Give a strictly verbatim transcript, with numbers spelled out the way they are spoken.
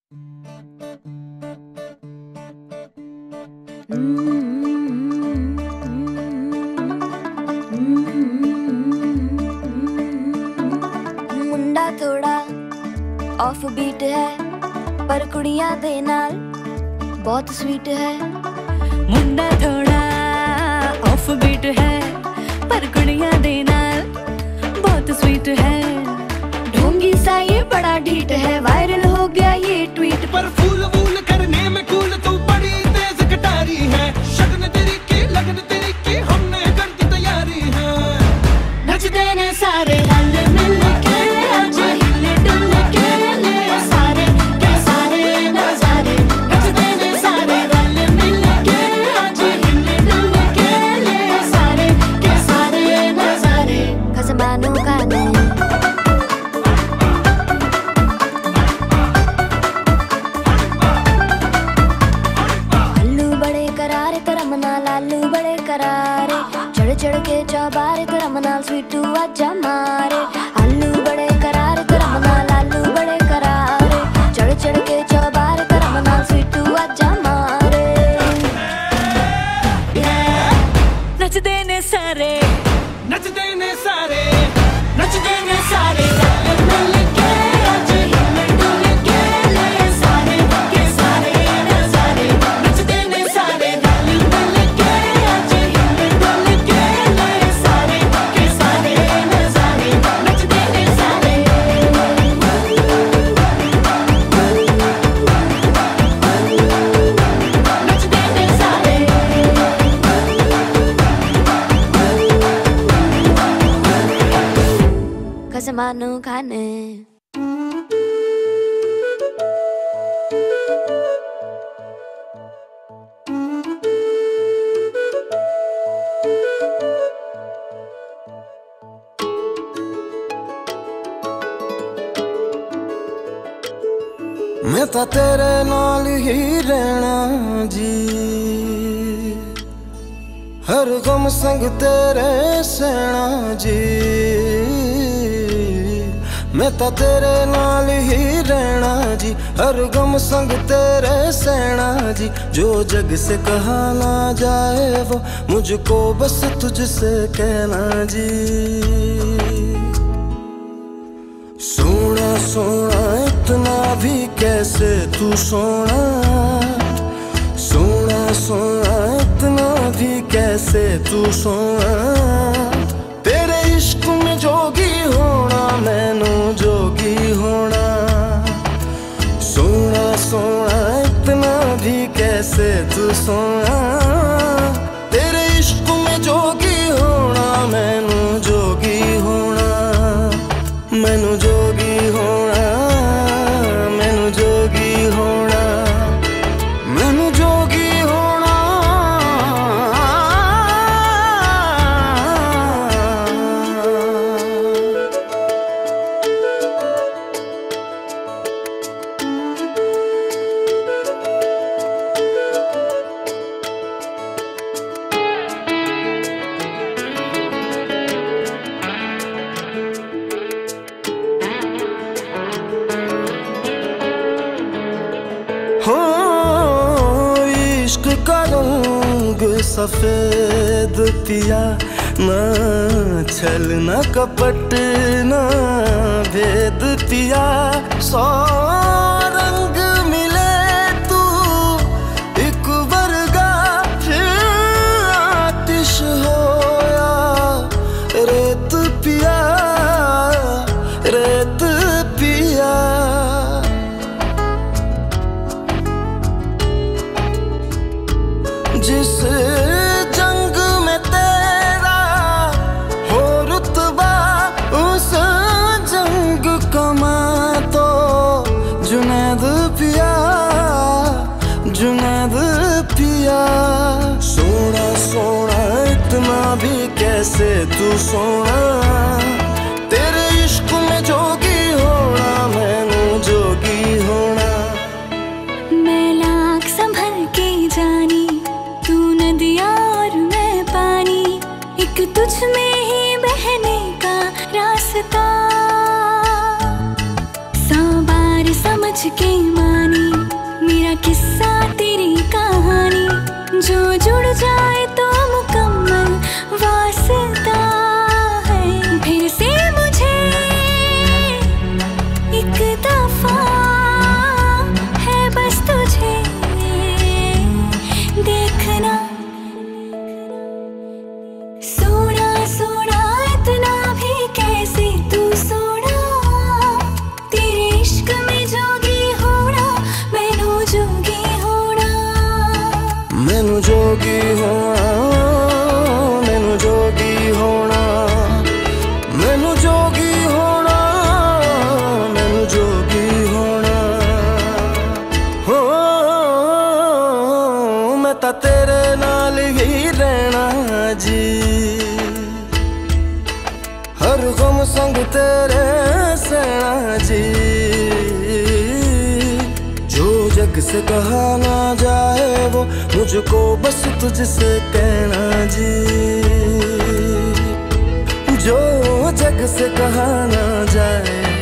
मुंडा थोड़ा off beat है पर कुड़ियां दे नाल बहुत स्वीट है। मुंडा थोड़ा ऑफ बीट है पर कुड़ियां दे नाल बहुत स्वीट है। ढोंगी सा ये बड़ा ढीठ है, वायरल हो गया ये ट्वीट पर फूल वूल करने में कूल तू बड़ी तेज कटारी है। शगन तेरी की लगन तेरी की हमने कर दी तैयारी है। नचते ने सारे रल मिल के आज हिले डुल के ले सारे के सारे नजारे। नचते ने सारे रल मिल के आज हिले डुल के ले सारे के सारे नजारे। खसमानू खाने लालू बड़े करारे, चढ़ चढ़ के चौबारे करम नाल स्वीटू आजा मारे। आलू बड़े करारे करम नाल लालू बड़े करारे, चढ़ चढ़ के चौबारे करम नाल स्वीटू आजा मारे। नचदे ने सारे नचते ने सारे नचते ने सारे रल मिल के आज हिले डुल के ले सारे के सारे नजारे। नचते ने सारे रल मिल के आज हिले डुल के ले सारे के सारे नजारे। नचते ने सारे नचते ने सारे खसमानू खाने। मैं तो तेरे नाल ही रहना जी, हर गम संग तेरे सहना जी। मैं तो तेरे नाल ही रहना जी, हर गम संग तेरे सहना जी। जो जग से कहा ना जाए वो मुझको बस तुझसे कहना जी। सोना सोना इतना भी कैसे तू सोना, सोना सोना इतना भी कैसे तू सोना। तेरे इश्क में जोगी होना मैनू जोगी होना। सोना सोना इतना भी कैसे तू सोना। तेरे इश्क में जोगी होना मैनू जोगी होना। मैनू जोगी होना मैनू जोगी होना मैनू जोगी होना। हो इश्क का रंग सफेद पिया, ना छल ना कपट ना भेद पिया। सौ रंग मिले तू एक वर्गा, फिर आतिश होया रेत पिया रेत पिया। जिस जंग में तेरा हो रुतबा उस जंग कमा तो जुनैद पिया जुनैद पिया। सोना सोना इतना भी कैसे तू सोना। तेरे इश्क में जोगी होना मैनू जोगी होना। मैं लाख संभल के जानी, तू नदिया और मैं पानी। एक तुझ में ही बहने का रास्ता, सौ बार समझ के मानी। गम संग तेरे सहना जी, जो जग से कहा ना जाए वो मुझको बस तुझसे कहना जी, जो जग से कहा ना जाए